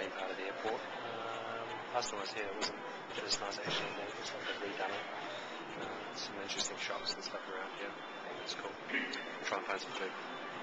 main part of the airport. Last time I was here, it wasn't as nice actually. It looks like they've redone it. Some interesting shops and stuff around here. It's cool. Try and find some food.